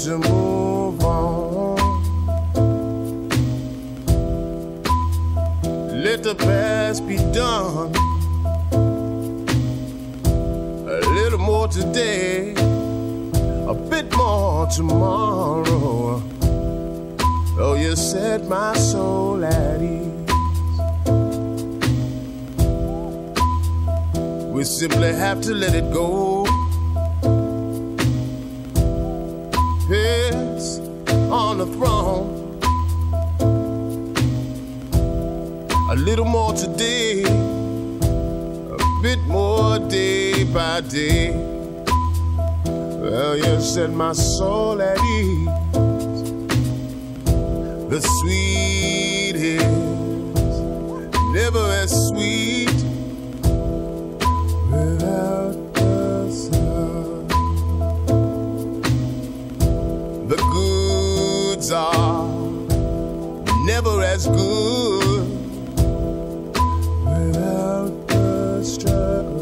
to move on. Let the past be done. A little more today, a bit more tomorrow. Oh, you set my soul at ease. We simply have to let it go. Yes, on the throne. A little more today, a bit more day by day. Well, you set my soul at ease. The sweet is never as sweet without the sun. The goods are never as good without the struggle.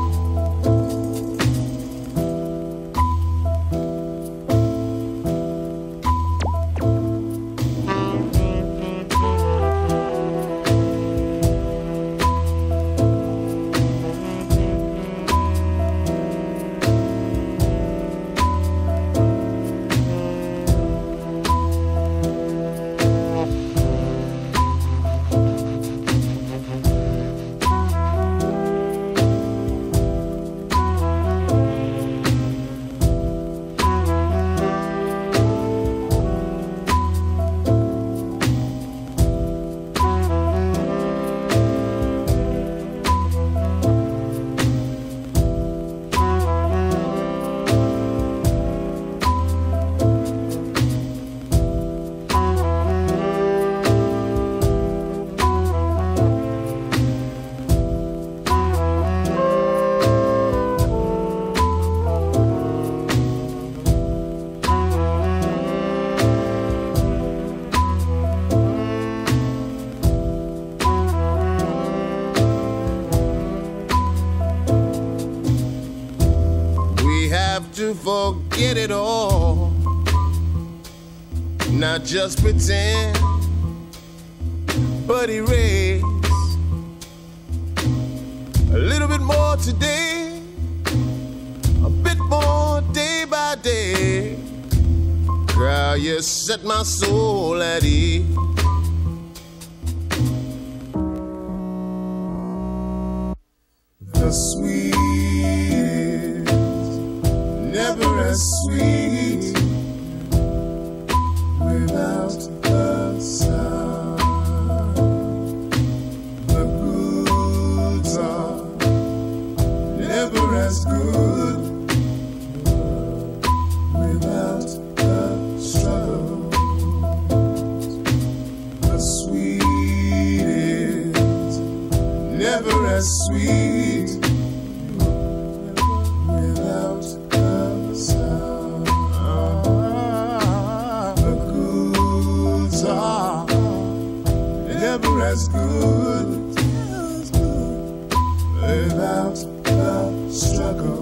To forget it all, not just pretend, but erase a little bit more today, a bit more day by day. Girl, you set my soul at ease. The sweet never as sweet without the sun. The goods are never as good without the struggle. The sweet is never as sweet without never as good without the struggle.